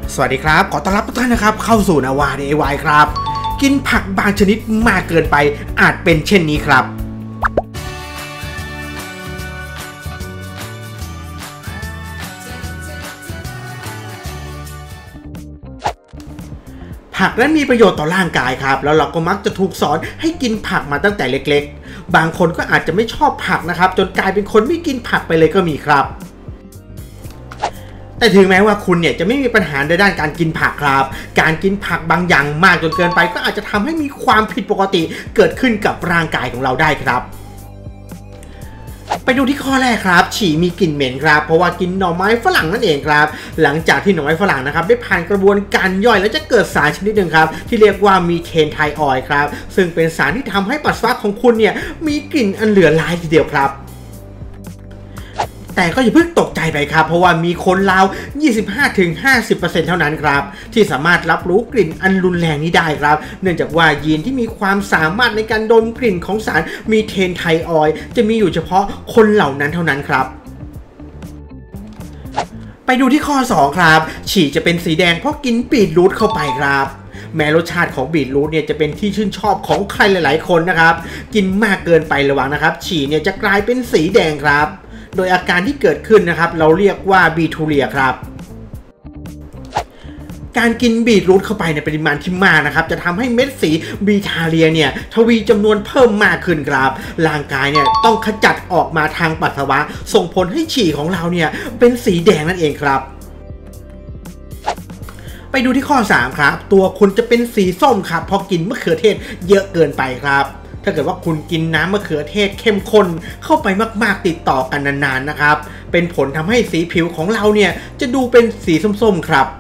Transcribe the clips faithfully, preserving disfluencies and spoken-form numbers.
สวัสดีครับขอต้อนรับทุกท่านนะครับเข้าสู่นาวา ดี ไอ วาย ครับกินผักบางชนิดมากเกินไปอาจเป็นเช่นนี้ครับผักนั้นมีประโยชน์ต่อร่างกายครับแล้วเราก็มักจะถูกสอนให้กินผักมาตั้งแต่เล็กๆบางคนก็อาจจะไม่ชอบผักนะครับจนกลายเป็นคนไม่กินผักไปเลยก็มีครับแต่ถึงแม้ว่าคุณเนี่ยจะไม่มีปัญหาในด้านการกินผักครับการกินผักบางอย่างมากจนเกินไปก็อาจจะทำให้มีความผิดปกติเกิดขึ้นกับร่างกายของเราได้ครับไปดูที่ข้อแรกครับฉี่มีกลิ่นเหม็นครับเพราะว่ากินหน่อไม้ฝรั่งนั่นเองครับหลังจากที่หน่อไม้ฝรั่งนะครับได้ผ่านกระบวนการย่อยแล้วจะเกิดสารชนิดหนึ่งครับที่เรียกว่ามีเทนไทออยด์ครับซึ่งเป็นสารที่ทำให้ปัสสาวะของคุณเนี่ยมีกลิ่นอันเหลือหลายทีเดียวครับแต่ก็อย่าเพิ่งตกใจไปครับเพราะว่ามีคนราว ยี่สิบห้าถึงห้าสิบเปอร์เซ็นต์ เท่านั้นครับที่สามารถรับรู้กลิ่นอันรุนแรงนี้ได้ครับเนื่องจากว่ายีนที่มีความสามารถในการดมกลิ่นของสารมีเทนไทออยด์จะมีอยู่เฉพาะคนเหล่านั้นเท่านั้นครับไปดูที่ข้อสองครับฉี่จะเป็นสีแดงเพราะกินบีทรูทเข้าไปครับแม้รสชาติของบีทรูทเนี่ยจะเป็นที่ชื่นชอบของใครหลายๆคนนะครับกินมากเกินไประวังนะครับฉี่เนี่ยจะกลายเป็นสีแดงครับโดยอาการที่เกิดขึ้นนะครับเราเรียกว่าบีทูเรียครับการกินบีทรูทเข้าไปในปริมาณที่มากนะครับจะทำให้เม็ดสีบีทาเรียเนี่ยทวีจำนวนเพิ่มมากขึ้นครับร่างกายเนี่ยต้องขจัดออกมาทางปัสสาวะส่งผลให้ฉี่ของเราเนี่ยเป็นสีแดงนั่นเองครับไปดูที่ข้อสามครับตัวคุณจะเป็นสีส้มครับเพราะกินมะเขือเทศเยอะเกินไปครับถ้าเกิดว่าคุณกินน้ำมะเขือเทศเข้มข้นเข้าไปมากๆติดต่อกันนานๆนะครับเป็นผลทำให้สีผิวของเราเนี่ยจะดูเป็นสีส้มๆครับ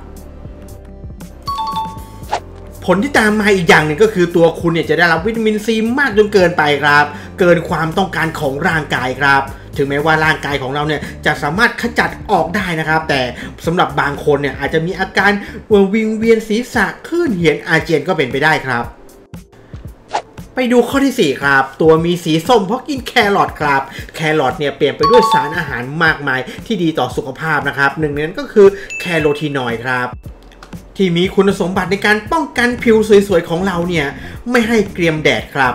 ผลที่ตามมาอีกอย่างหนึ่งก็คือตัวคุณเนี่ยจะได้รับวิตามินซีมากจนเกินไปครับเกินความต้องการของร่างกายครับถึงแม้ว่าร่างกายของเราเนี่ยจะสามารถขจัดออกได้นะครับแต่สำหรับบางคนเนี่ยอาจจะมีอาการวิงเวียนศีรษะคลื่นเหียนอาเจียนก็เป็นไปได้ครับไปดูข้อที่สี่ครับตัวมีสีส้มเพราะกินแครอทครับแครอทเนี่ยเปลี่ยนไปด้วยสารอาหารมากมายที่ดีต่อสุขภาพนะครับหนึ่งในนั้นก็คือแคโรทีนอยด์ครับที่มีคุณสมบัติในการป้องกันผิวสวยๆของเราเนี่ยไม่ให้เกรียมแดดครับ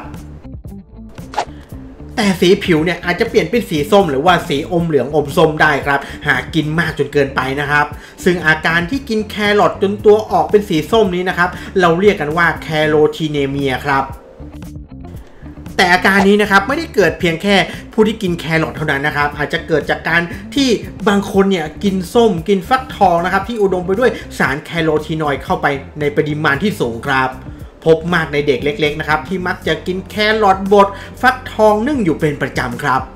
แต่สีผิวเนี่ยอาจจะเปลี่ยนเป็นสีส้มหรือว่าสีอมเหลืองอมส้มได้ครับหากกินมากจนเกินไปนะครับซึ่งอาการที่กินแครอทจนตัวออกเป็นสีส้มนี้นะครับเราเรียกกันว่าแคโรทีเนเมียครับแต่อาการนี้นะครับไม่ได้เกิดเพียงแค่ผู้ที่กินแครอทเท่านั้นนะครับอาจจะเกิดจากการที่บางคนเนี่ยกินส้มกินฟักทองนะครับที่อุดมไปด้วยสารแคโรทีนอยด์เข้าไปในปริมาณที่สูงครับพบมากในเด็กเล็กๆนะครับที่มักจะกินแครอทบดฟักทองนึ่งอยู่เป็นประจำครับ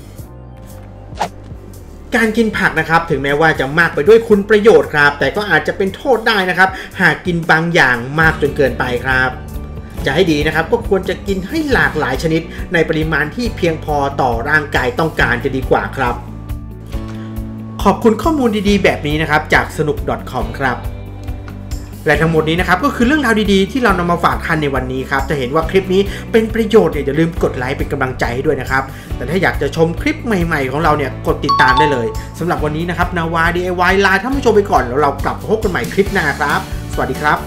การกินผักนะครับถึงแม้ว่าจะมากไปด้วยคุณประโยชน์ครับแต่ก็อาจจะเป็นโทษได้นะครับหากกินบางอย่างมากจนเกินไปครับจะให้ดีนะครับก็ควรจะกินให้หลากหลายชนิดในปริมาณที่เพียงพอต่อร่างกายต้องการจะดีกว่าครับขอบคุณข้อมูลดีๆแบบนี้นะครับจากสนุก .com ครับและทั้งหมดนี้นะครับก็คือเรื่องราวดีๆที่เรานำมาฝากท่านในวันนี้ครับจะเห็นว่าคลิปนี้เป็นประโยชน์เนี่ยอย่าลืมกดไลค์เป็นกำลังใจให้ด้วยนะครับแต่ถ้าอยากจะชมคลิปใหม่ๆของเราเนี่ยกดติดตามได้เลยสำหรับวันนี้นะครับนาวา ดี ไอ วาย ลาท่านผู้ชมไปก่อนแล้วเรากลับมาพบกันใหม่คลิปหน้าครับสวัสดีครับ